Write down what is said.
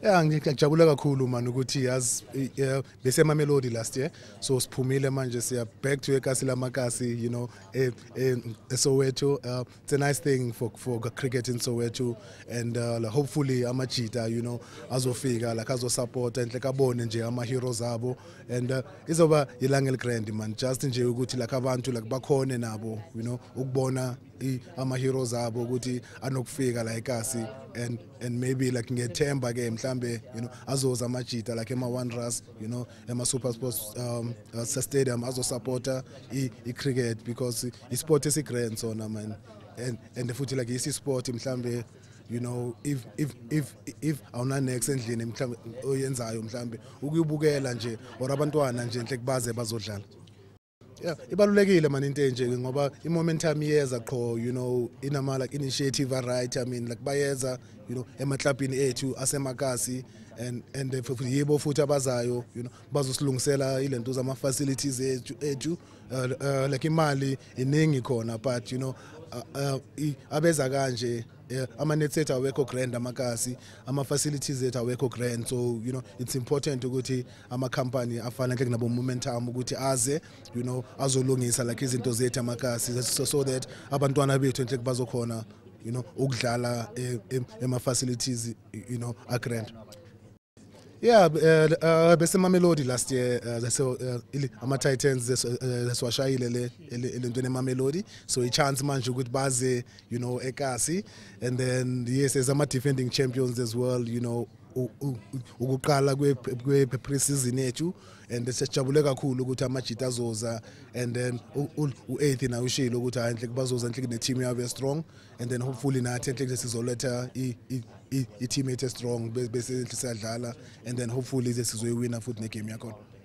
Yeah, ngijabula kakhulu man ukuthi yazi bese Mamelodi last year, so siphumile manje siya back to ekasi lamakasi, Soweto. It's a nice thing for cricket in Soweto, and hopefully amajita azofika like azosupport and like abone nje ama heroes abo, and izoba ilanga eligrand man, just nje ukuthi like abantu like bakhone nabo ukubona ama heroes abo ukuthi anokufika la ekasi, and maybe like ngethemba ke mhlambe azoza amajita like ema Wanderers, ema Super Sports stadium azosupporta I cricket, because isport esigrand sona man, and futhi like isi sport mhlambe if awuna next endlini mhlambe oyenzayo mhlambe ukuyibukela nje or abantwana nje enhle kubaze bazodlala. Yeah, ibalulekile man into enje ngoba momentum iyeza qho, inama like initiative right, I mean like bayeza emaklabhini ethu asemakasi, and yibo futhi abazayo bazosilungisela ilento zama facilities ethu, like imali iningi khona, but abeza kanje ama-nets ethu awekho grand amakasi, ama-facilities ethu awekho grand, so it's important ukuthi ama-company afana like nabo momentum ukuthi aze azolungisa like izinto zethu amakasi, so that abantwana bethu enhle bazokhona ukudlala ema-facilities a-grand. Yeah, bese Mamelodi last year, ama Titans leswashayile le ntweni Mamelodi, so a chance manje ukuthi baze ekasi, and then yes, as ama defending champions as well, ukuqala kwe pre-season ethu, and sesijabule kakhulu ukuthi amajita azoza, and then u8 na ushilo ukuthi enhle bazoza enhle ne team yabo strong, and then hopefully nathi enhle sizoletha I team ethu strong bese enhle siyadlala, and then hopefully sizoyiwina futhi ne game yakhona.